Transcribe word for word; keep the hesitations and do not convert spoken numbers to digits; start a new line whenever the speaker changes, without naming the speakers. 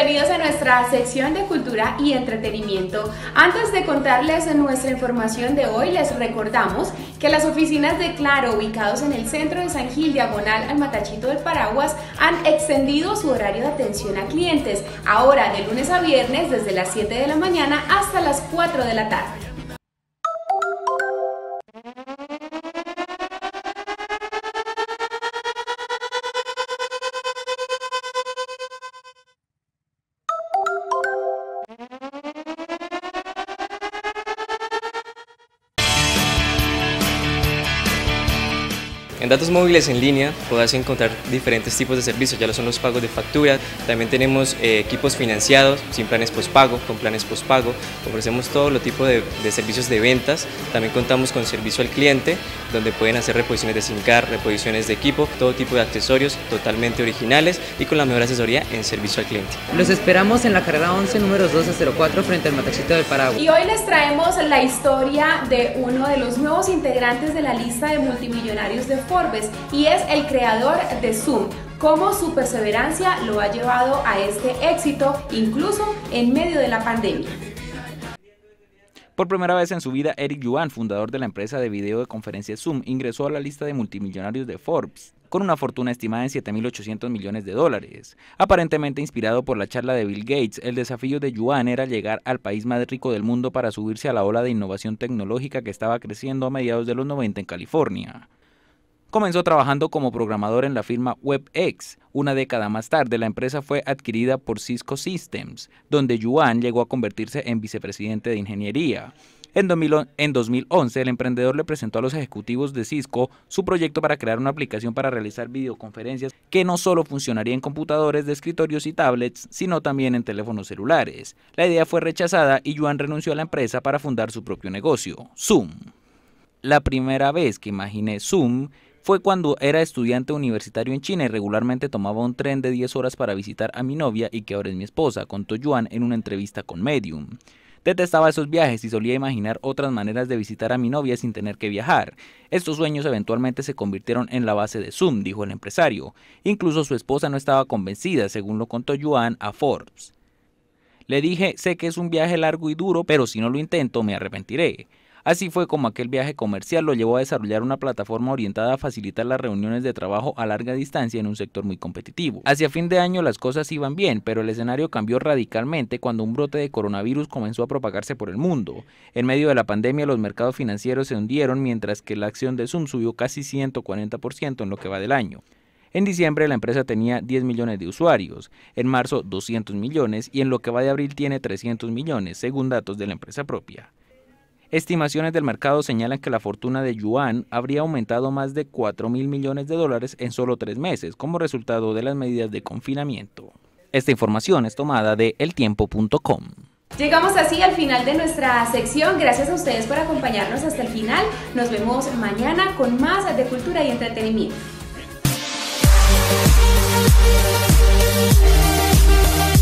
bienvenidos a nuestra sección de cultura y entretenimiento. Antes de contarles nuestra información de hoy, les recordamos que las oficinas de Claro, ubicados en el centro de San Gil, diagonal al Matachito del Paraguas, han extendido su horario de atención a clientes, ahora de lunes a viernes desde las siete de la mañana hasta las cuatro de la tarde.
En Datos Móviles en línea podrás encontrar diferentes tipos de servicios, ya lo son los pagos de factura, también tenemos eh, equipos financiados, sin planes postpago, con planes postpago, ofrecemos todo lo tipo de, de servicios de ventas, también contamos con servicio al cliente, donde pueden hacer reposiciones de SIM card, reposiciones de equipo, todo tipo de accesorios totalmente originales y con la mejor asesoría en servicio al cliente.
Los esperamos en la carrera once, número doce cero cuatro, frente al Matachito del Paraguas.
Y hoy les traemos la historia de uno de los nuevos integrantes de la lista de multimillonarios de Forbes, y es el creador de Zoom, cómo su perseverancia lo ha llevado a este éxito, incluso en medio de la pandemia.
Por primera vez en su vida, Eric Yuan, fundador de la empresa de video de conferencias Zoom, ingresó a la lista de multimillonarios de Forbes, con una fortuna estimada en siete mil ochocientos millones de dólares. Aparentemente inspirado por la charla de Bill Gates, el desafío de Yuan era llegar al país más rico del mundo para subirse a la ola de innovación tecnológica que estaba creciendo a mediados de los noventa en California. Comenzó trabajando como programador en la firma WebEx. Una década más tarde, la empresa fue adquirida por Cisco Systems, donde Yuan llegó a convertirse en vicepresidente de ingeniería. En dos mil once, el emprendedor le presentó a los ejecutivos de Cisco su proyecto para crear una aplicación para realizar videoconferencias que no solo funcionaría en computadores de escritorios y tablets, sino también en teléfonos celulares. La idea fue rechazada y Yuan renunció a la empresa para fundar su propio negocio, Zoom. La primera vez que imaginé Zoom fue cuando era estudiante universitario en China y regularmente tomaba un tren de diez horas para visitar a mi novia y que ahora es mi esposa, contó Yuan en una entrevista con Medium. Detestaba esos viajes y solía imaginar otras maneras de visitar a mi novia sin tener que viajar. Estos sueños eventualmente se convirtieron en la base de Zoom, dijo el empresario. Incluso su esposa no estaba convencida, según lo contó Yuan a Forbes. Le dije, sé que es un viaje largo y duro, pero si no lo intento me arrepentiré. Así fue como aquel viaje comercial lo llevó a desarrollar una plataforma orientada a facilitar las reuniones de trabajo a larga distancia en un sector muy competitivo. Hacia fin de año las cosas iban bien, pero el escenario cambió radicalmente cuando un brote de coronavirus comenzó a propagarse por el mundo. En medio de la pandemia los mercados financieros se hundieron mientras que la acción de Zoom subió casi ciento cuarenta por ciento en lo que va del año. En diciembre la empresa tenía diez millones de usuarios, en marzo doscientos millones y en lo que va de abril tiene trescientos millones, según datos de la empresa propia. Estimaciones del mercado señalan que la fortuna de Yuan habría aumentado más de cuatro mil millones de dólares en solo tres meses como resultado de las medidas de confinamiento. Esta información es tomada de el tiempo punto com.
Llegamos así al final de nuestra sección. Gracias a ustedes por acompañarnos hasta el final. Nos vemos mañana con más de cultura y entretenimiento.